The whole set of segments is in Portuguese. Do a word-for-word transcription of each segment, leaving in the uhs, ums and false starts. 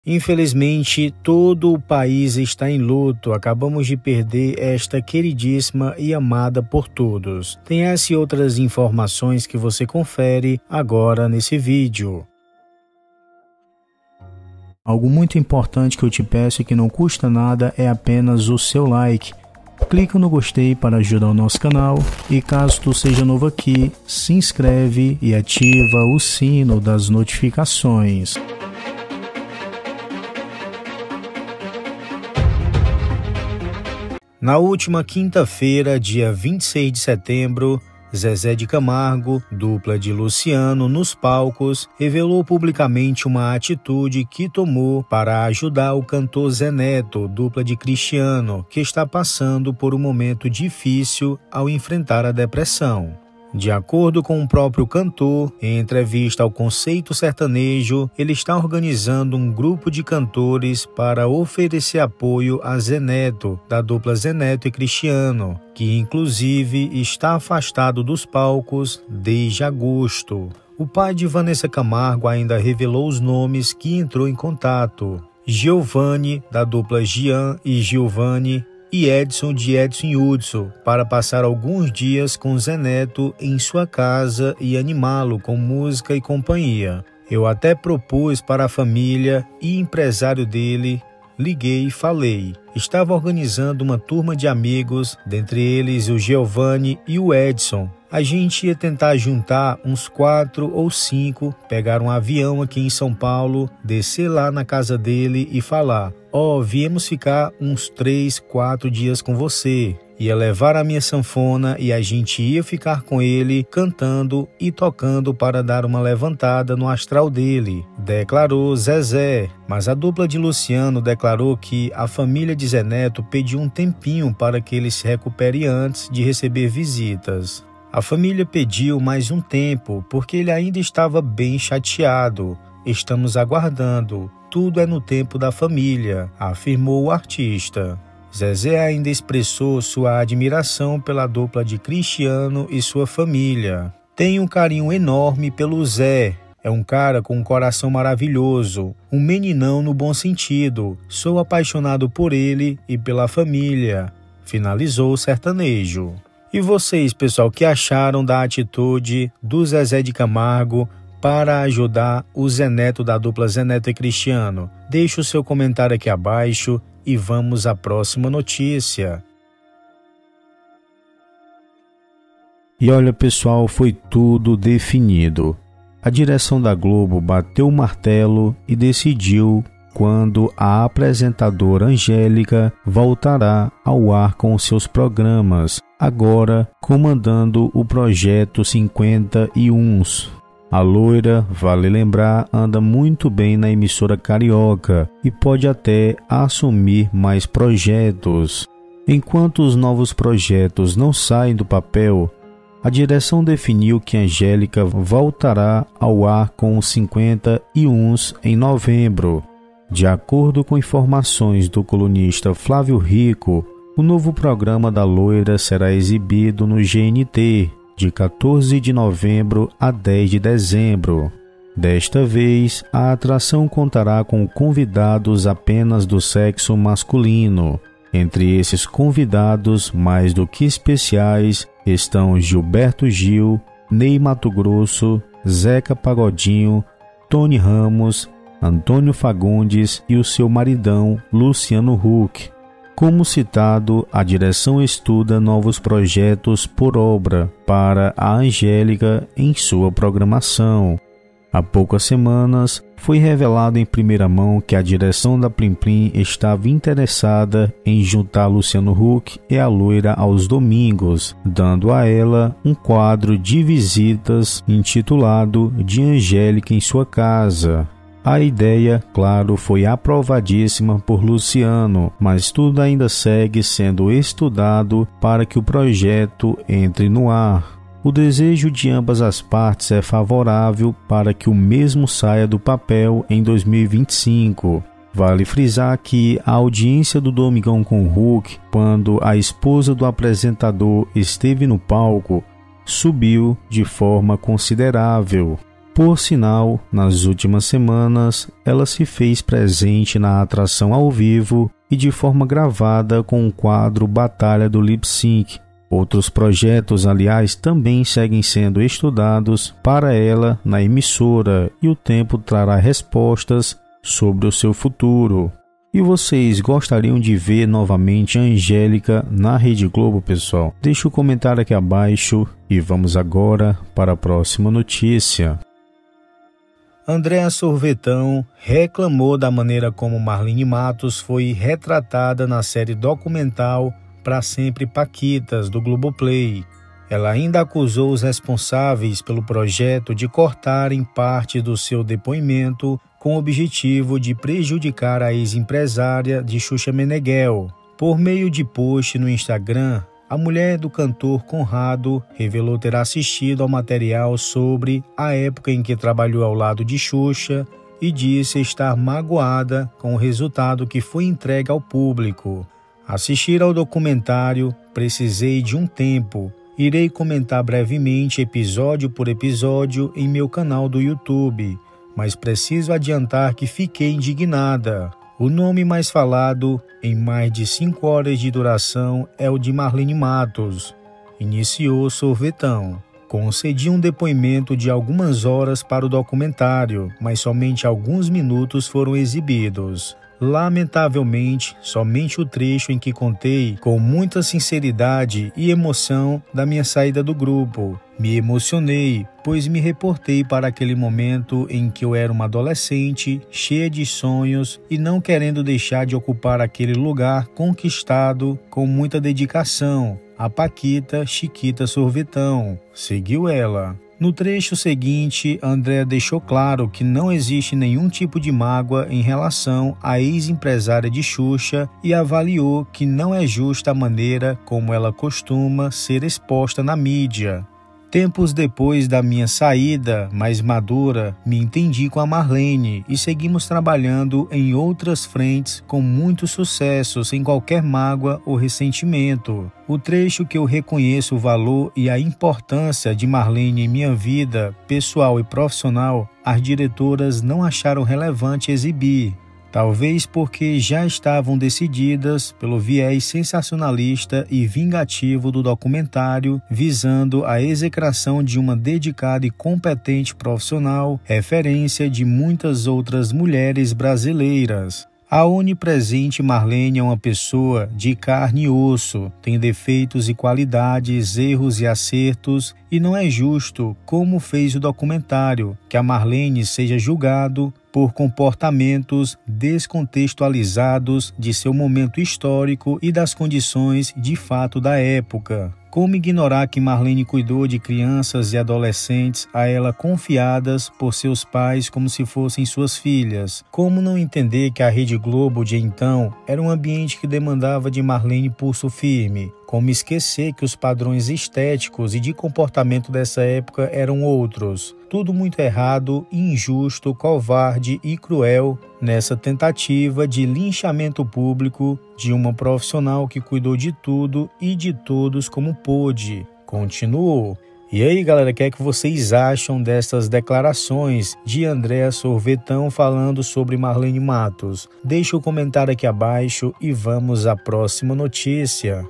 Infelizmente, todo o país está em luto. Acabamos de perder esta queridíssima e amada por todos. Tem essa e outras informações que você confere agora nesse vídeo. Algo muito importante que eu te peço e que não custa nada é apenas o seu like. Clica no gostei para ajudar o nosso canal e caso tu seja novo aqui, se inscreve e ativa o sino das notificações. Na última quinta-feira, dia vinte e seis de setembro, Zezé de Camargo, dupla de Luciano nos palcos, revelou publicamente uma atitude que tomou para ajudar o cantor Zé Neto, dupla de Cristiano, que está passando por um momento difícil ao enfrentar a depressão. De acordo com o próprio cantor, em entrevista ao Conceito Sertanejo, ele está organizando um grupo de cantores para oferecer apoio a Zé Neto, da dupla Zé Neto e Cristiano, que inclusive está afastado dos palcos desde agosto. O pai de Vanessa Camargo ainda revelou os nomes que entrou em contato: Giovanni, da dupla Gian e Giovanni, e Edson de Edson e Hudson, para passar alguns dias com Zé Neto em sua casa e animá-lo com música e companhia. Eu até propus para a família e empresário dele, liguei e falei. Estava organizando uma turma de amigos, dentre eles o Giovanni e o Edson. A gente ia tentar juntar uns quatro ou cinco, pegar um avião aqui em São Paulo, descer lá na casa dele e falar: ó, oh, viemos ficar uns três, quatro dias com você. Ia levar a minha sanfona e a gente ia ficar com ele cantando e tocando para dar uma levantada no astral dele, declarou Zezé. Mas a dupla de Luciano declarou que a família de Zé Neto pediu um tempinho para que ele se recupere antes de receber visitas. A família pediu mais um tempo porque ele ainda estava bem chateado. Estamos aguardando. Tudo é no tempo da família, afirmou o artista. Zezé ainda expressou sua admiração pela dupla de Cristiano e sua família. Tenho um carinho enorme pelo Zé. É um cara com um coração maravilhoso, um meninão no bom sentido. Sou apaixonado por ele e pela família, finalizou o sertanejo. E vocês, pessoal, que acharam da atitude do Zezé de Camargo para ajudar o Zé Neto da dupla Zé Neto e Cristiano? Deixe o seu comentário aqui abaixo e vamos à próxima notícia. E olha, pessoal, foi tudo definido. A direção da Globo bateu o martelo e decidiu quando a apresentadora Angélica voltará ao ar com seus programas, agora comandando o projeto cinquenta e uns. A loira, vale lembrar, anda muito bem na emissora carioca e pode até assumir mais projetos. Enquanto os novos projetos não saem do papel, a direção definiu que Angélica voltará ao ar com os cinquenta e uns em novembro. De acordo com informações do colunista Flávio Rico, o novo programa da loira será exibido no G N T, de quatorze de novembro a dez de dezembro. Desta vez, a atração contará com convidados apenas do sexo masculino. Entre esses convidados, mais do que especiais, estão Gilberto Gil, Ney Matogrosso, Zeca Pagodinho, Tony Ramos, Antônio Fagundes e o seu maridão Luciano Huck. Como citado, a direção estuda novos projetos por obra para a Angélica em sua programação. Há poucas semanas, foi revelado em primeira mão que a direção da Plim Plim estava interessada em juntar Luciano Huck e a loira aos domingos, dando a ela um quadro de visitas intitulado De Angélica em Sua Casa. A ideia, claro, foi aprovadíssima por Luciano, mas tudo ainda segue sendo estudado para que o projeto entre no ar. O desejo de ambas as partes é favorável para que o mesmo saia do papel em dois mil e vinte e cinco. Vale frisar que a audiência do Domingão com Huck, quando a esposa do apresentador esteve no palco, subiu de forma considerável. Por sinal, nas últimas semanas, ela se fez presente na atração ao vivo e de forma gravada com o quadro Batalha do Lip Sync. Outros projetos, aliás, também seguem sendo estudados para ela na emissora e o tempo trará respostas sobre o seu futuro. E vocês gostariam de ver novamente a Angélica na Rede Globo, pessoal? Deixe o comentário aqui abaixo e vamos agora para a próxima notícia. Andréa Sorvetão reclamou da maneira como Marlene Matos foi retratada na série documental Pra Sempre Paquitas, do Globoplay. Ela ainda acusou os responsáveis pelo projeto de cortarem parte do seu depoimento com o objetivo de prejudicar a ex-empresária de Xuxa Meneghel. Por meio de post no Instagram, a mulher do cantor Conrado revelou ter assistido ao material sobre a época em que trabalhou ao lado de Xuxa e disse estar magoada com o resultado que foi entregue ao público. Assistir ao documentário, precisei de um tempo. Irei comentar brevemente episódio por episódio em meu canal do YouTube, mas preciso adiantar que fiquei indignada. O nome mais falado em mais de cinco horas de duração é o de Marlene Matos, iniciou Sorvetão. Concedi um depoimento de algumas horas para o documentário, mas somente alguns minutos foram exibidos. Lamentavelmente, somente o trecho em que contei com muita sinceridade e emoção da minha saída do grupo. Me emocionei, pois me reportei para aquele momento em que eu era uma adolescente, cheia de sonhos e não querendo deixar de ocupar aquele lugar conquistado com muita dedicação. A Paquita Chiquita Sorvetão, seguiu ela. No trecho seguinte, Andréa deixou claro que não existe nenhum tipo de mágoa em relação à ex-empresária de Xuxa e avaliou que não é justa a maneira como ela costuma ser exposta na mídia. Tempos depois da minha saída mais madura, me entendi com a Marlene e seguimos trabalhando em outras frentes com muito sucesso, sem qualquer mágoa ou ressentimento. O trecho que eu reconheço o valor e a importância de Marlene em minha vida pessoal e profissional, as diretoras não acharam relevante exibir. Talvez porque já estavam decididas pelo viés sensacionalista e vingativo do documentário, visando a execração de uma dedicada e competente profissional, referência de muitas outras mulheres brasileiras. A onipresente Marlene é uma pessoa de carne e osso, tem defeitos e qualidades, erros e acertos, e não é justo, como fez o documentário, que a Marlene seja julgado por comportamentos descontextualizados de seu momento histórico e das condições de fato da época. Como ignorar que Marlene cuidou de crianças e adolescentes a ela confiadas por seus pais como se fossem suas filhas? Como não entender que a Rede Globo de então era um ambiente que demandava de Marlene pulso firme? Como esquecer que os padrões estéticos e de comportamento dessa época eram outros? Tudo muito errado, injusto, covarde e cruel nessa tentativa de linchamento público de uma profissional que cuidou de tudo e de todos como pôde. Continuou. E aí, galera, o que é que vocês acham dessas declarações de Andréa Sorvetão falando sobre Marlene Matos? Deixa o comentário aqui abaixo e vamos à próxima notícia.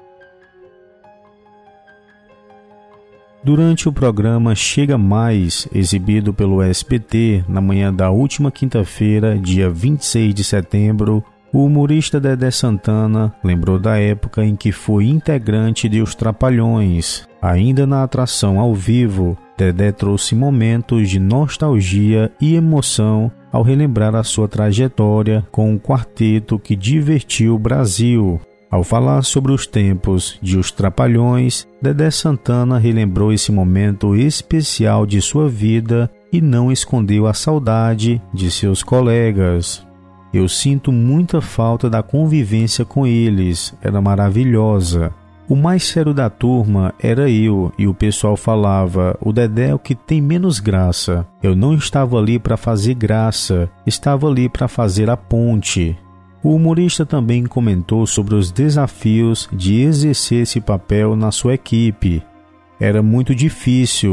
Durante o programa Chega Mais, exibido pelo S B T na manhã da última quinta-feira, dia vinte e seis de setembro, o humorista Dedé Santana lembrou da época em que foi integrante de Os Trapalhões. Ainda na atração ao vivo, Dedé trouxe momentos de nostalgia e emoção ao relembrar a sua trajetória com um quarteto que divertiu o Brasil. Ao falar sobre os tempos de Os Trapalhões, Dedé Santana relembrou esse momento especial de sua vida e não escondeu a saudade de seus colegas. Eu sinto muita falta da convivência com eles, era maravilhosa. O mais sério da turma era eu e o pessoal falava, o Dedé é o que tem menos graça. Eu não estava ali para fazer graça, estava ali para fazer a ponte. O humorista também comentou sobre os desafios de exercer esse papel na sua equipe. Era muito difícil.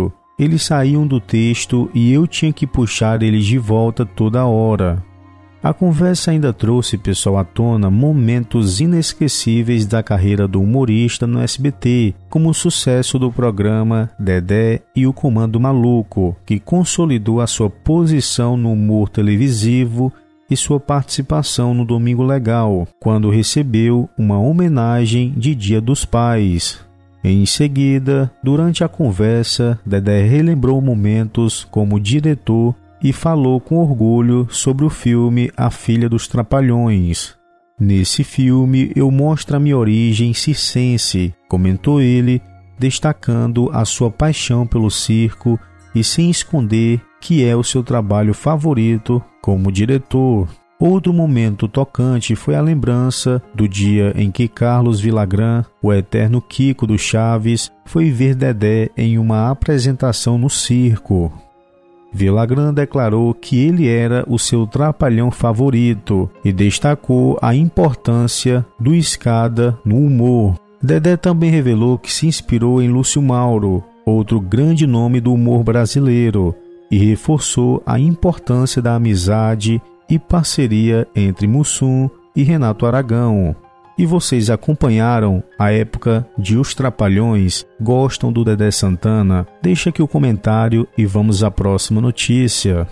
eles saíam do texto e eu tinha que puxar eles de volta toda hora. A conversa ainda trouxe, pessoal, à tona momentos inesquecíveis da carreira do humorista no S B T, como o sucesso do programa Dedé e o Comando Maluco, que consolidou a sua posição no humor televisivo e sua participação no Domingo Legal, quando recebeu uma homenagem de Dia dos Pais. Em seguida, durante a conversa, Dedé relembrou momentos como diretor e falou com orgulho sobre o filme A Filha dos Trapalhões. Nesse filme, eu mostro a minha origem circense, comentou ele, destacando a sua paixão pelo circo e sem esconder que é o seu trabalho favorito como diretor. Outro momento tocante foi a lembrança do dia em que Carlos Villagrán, o eterno Kiko do Chaves, foi ver Dedé em uma apresentação no circo. Villagrán declarou que ele era o seu trapalhão favorito e destacou a importância do Escada no humor. Dedé também revelou que se inspirou em Lúcio Mauro, outro grande nome do humor brasileiro, e reforçou a importância da amizade e parceria entre Mussum e Renato Aragão. E vocês acompanharam a época de Os Trapalhões? Gostam do Dedé Santana? Deixa aqui o comentário e vamos à próxima notícia.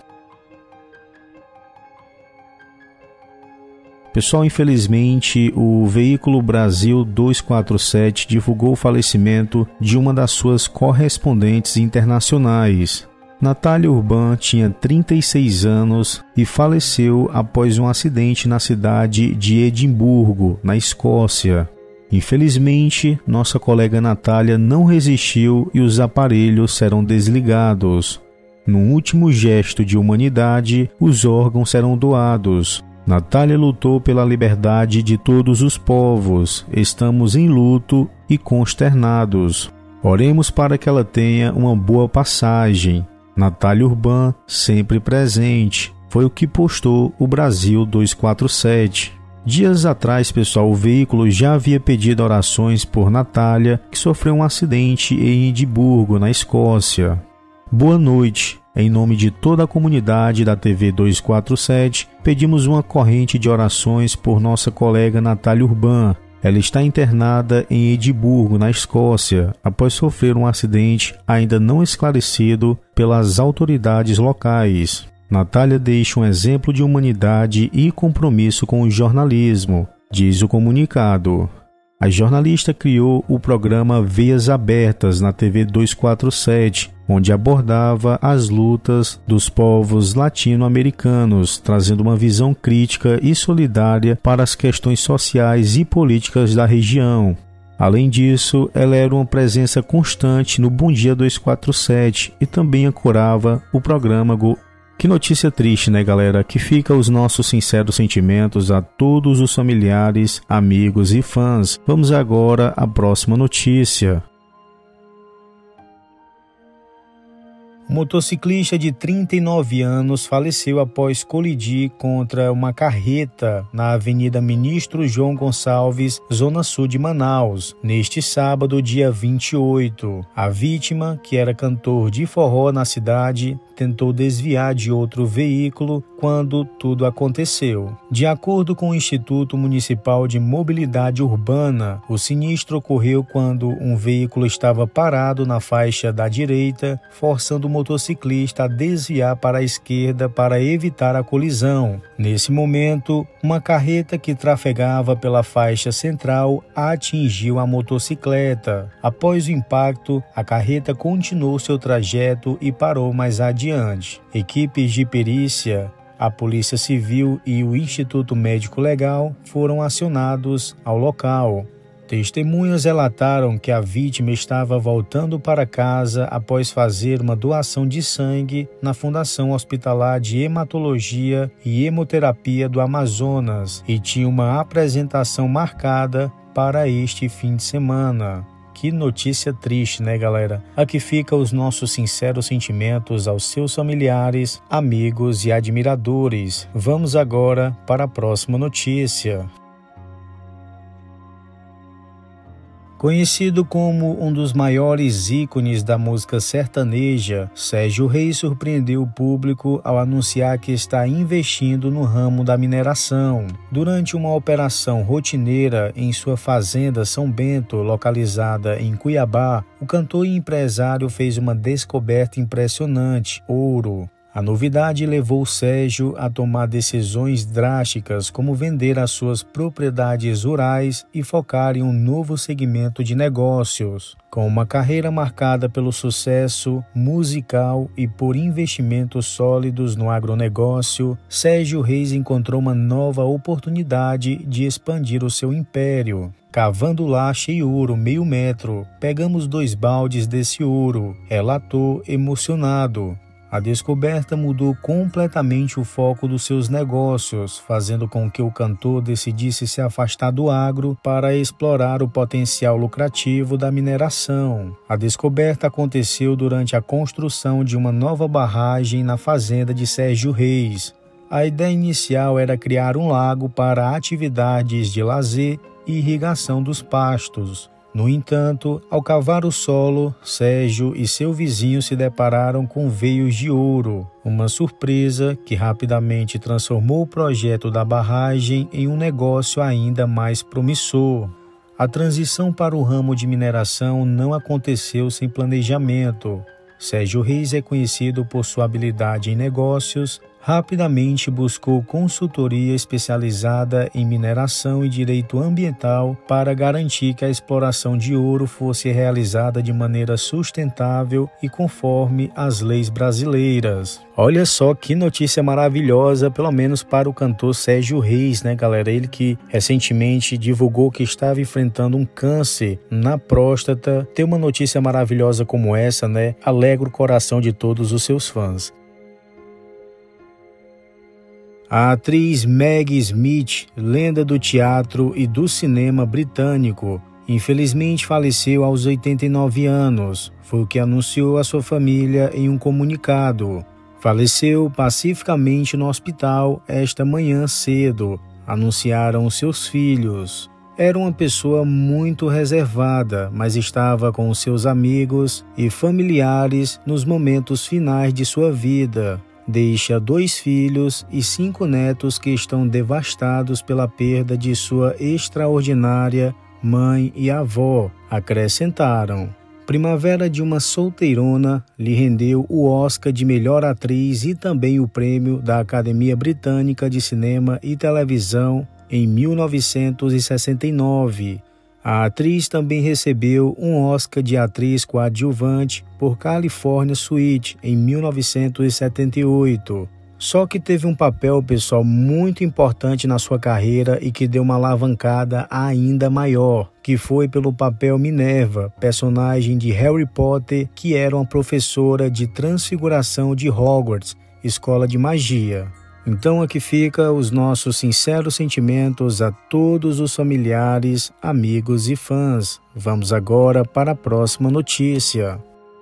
Pessoal, infelizmente, o veículo Brasil duzentos e quarenta e sete divulgou o falecimento de uma das suas correspondentes internacionais. Natália Urbán tinha trinta e seis anos e faleceu após um acidente na cidade de Edimburgo, na Escócia. Infelizmente, nossa colega Natália não resistiu e os aparelhos serão desligados. Num último gesto de humanidade, os órgãos serão doados. Natália lutou pela liberdade de todos os povos. Estamos em luto e consternados. Oremos para que ela tenha uma boa passagem. Natália Urbán, sempre presente, foi o que postou o Brasil duzentos e quarenta e sete. Dias atrás, pessoal, o veículo já havia pedido orações por Natália, que sofreu um acidente em Edimburgo, na Escócia. Boa noite. Em nome de toda a comunidade da T V duzentos e quarenta e sete, pedimos uma corrente de orações por nossa colega Natália Urbán. Ela está internada em Edimburgo, na Escócia, após sofrer um acidente ainda não esclarecido pelas autoridades locais. Natália deixa um exemplo de humanidade e compromisso com o jornalismo, diz o comunicado. A jornalista criou o programa Veias Abertas na T V duzentos e quarenta e sete, onde abordava as lutas dos povos latino-americanos, trazendo uma visão crítica e solidária para as questões sociais e políticas da região. Além disso, ela era uma presença constante no Bom Dia duzentos e quarenta e sete e também ancorava o programa Go... Que notícia triste, né, galera? Que fica os nossos sinceros sentimentos a todos os familiares, amigos e fãs. Vamos agora à próxima notícia. O motociclista de trinta e nove anos faleceu após colidir contra uma carreta na Avenida Ministro João Gonçalves, zona sul de Manaus, neste sábado, dia vinte e oito. A vítima, que era cantor de forró na cidade, tentou desviar de outro veículo quando tudo aconteceu. De acordo com o Instituto Municipal de Mobilidade Urbana, o sinistro ocorreu quando um veículo estava parado na faixa da direita, forçando o motociclista a desviar para a esquerda para evitar a colisão. Nesse momento, uma carreta que trafegava pela faixa central atingiu a motocicleta. Após o impacto, a carreta continuou seu trajeto e parou mais adiante. Equipes de perícia, a Polícia Civil e o Instituto Médico Legal foram acionados ao local. Testemunhas relataram que a vítima estava voltando para casa após fazer uma doação de sangue na Fundação Hospitalar de Hematologia e Hemoterapia do Amazonas e tinha uma apresentação marcada para este fim de semana. Que notícia triste, né, galera? Aqui fica os nossos sinceros sentimentos aos seus familiares, amigos e admiradores. Vamos agora para a próxima notícia. Conhecido como um dos maiores ícones da música sertaneja, Sérgio Reis surpreendeu o público ao anunciar que está investindo no ramo da mineração. Durante uma operação rotineira em sua fazenda São Bento, localizada em Cuiabá, o cantor e empresário fez uma descoberta impressionante: ouro. A novidade levou Sérgio a tomar decisões drásticas, como vender as suas propriedades rurais e focar em um novo segmento de negócios. Com uma carreira marcada pelo sucesso musical e por investimentos sólidos no agronegócio, Sérgio Reis encontrou uma nova oportunidade de expandir o seu império. Cavando lá achei ouro meio metro, pegamos dois baldes desse ouro, relatou emocionado. A descoberta mudou completamente o foco dos seus negócios, fazendo com que o cantor decidisse se afastar do agro para explorar o potencial lucrativo da mineração. A descoberta aconteceu durante a construção de uma nova barragem na fazenda de Sérgio Reis. A ideia inicial era criar um lago para atividades de lazer e irrigação dos pastos. No entanto, ao cavar o solo, Sérgio e seu vizinho se depararam com veios de ouro, uma surpresa que rapidamente transformou o projeto da barragem em um negócio ainda mais promissor. A transição para o ramo de mineração não aconteceu sem planejamento. Sérgio Reis é conhecido por sua habilidade em negócios. Rapidamente buscou consultoria especializada em mineração e direito ambiental para garantir que a exploração de ouro fosse realizada de maneira sustentável e conforme as leis brasileiras. Olha só que notícia maravilhosa, pelo menos para o cantor Sérgio Reis, né, galera? Ele que recentemente divulgou que estava enfrentando um câncer na próstata. Ter uma notícia maravilhosa como essa, né, alegra o coração de todos os seus fãs. A atriz Maggie Smith, lenda do teatro e do cinema britânico, infelizmente faleceu aos oitenta e nove anos. Foi o que anunciou a sua família em um comunicado. Faleceu pacificamente no hospital esta manhã cedo, anunciaram seus filhos. Era uma pessoa muito reservada, mas estava com seus amigos e familiares nos momentos finais de sua vida. Deixa dois filhos e cinco netos que estão devastados pela perda de sua extraordinária mãe e avó, acrescentaram. Primavera de uma Solteirona lhe rendeu o Oscar de melhor atriz e também o prêmio da Academia Britânica de Cinema e Televisão em mil novecentos e sessenta e nove. A atriz também recebeu um Oscar de atriz coadjuvante por California Suite em mil novecentos e setenta e oito. Só que teve um papel, pessoal, muito importante na sua carreira e que deu uma alavancada ainda maior, que foi pelo papel Minerva, personagem de Harry Potter, que era uma professora de transfiguração de Hogwarts, escola de magia. Então aqui fica os nossos sinceros sentimentos a todos os familiares, amigos e fãs. Vamos agora para a próxima notícia.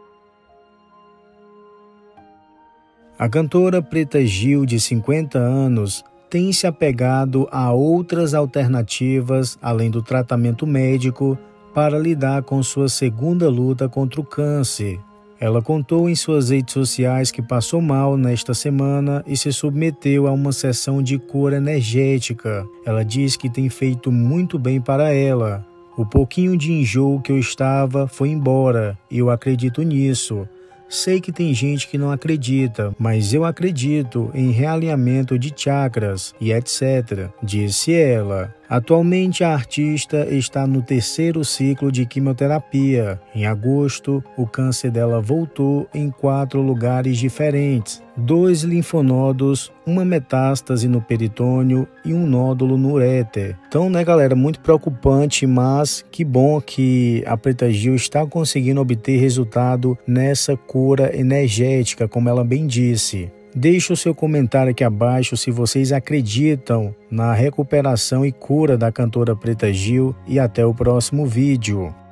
A cantora Preta Gil, de cinquenta anos, tem se apegado a outras alternativas além do tratamento médico para lidar com sua segunda luta contra o câncer. Ela contou em suas redes sociais que passou mal nesta semana e se submeteu a uma sessão de cura energética. Ela diz que tem feito muito bem para ela. O pouquinho de enjoo que eu estava foi embora e eu acredito nisso. Sei que tem gente que não acredita, mas eu acredito em realinhamento de chakras e etcétera, disse ela. Atualmente, a artista está no terceiro ciclo de quimioterapia. Em agosto, o câncer dela voltou em quatro lugares diferentes. Dois linfonodos, uma metástase no peritônio e um nódulo no uréter. Então, né, galera, muito preocupante, mas que bom que a Preta Gil está conseguindo obter resultado nessa cura energética, como ela bem disse. Deixe o seu comentário aqui abaixo se vocês acreditam na recuperação e cura da cantora Preta Gil e até o próximo vídeo.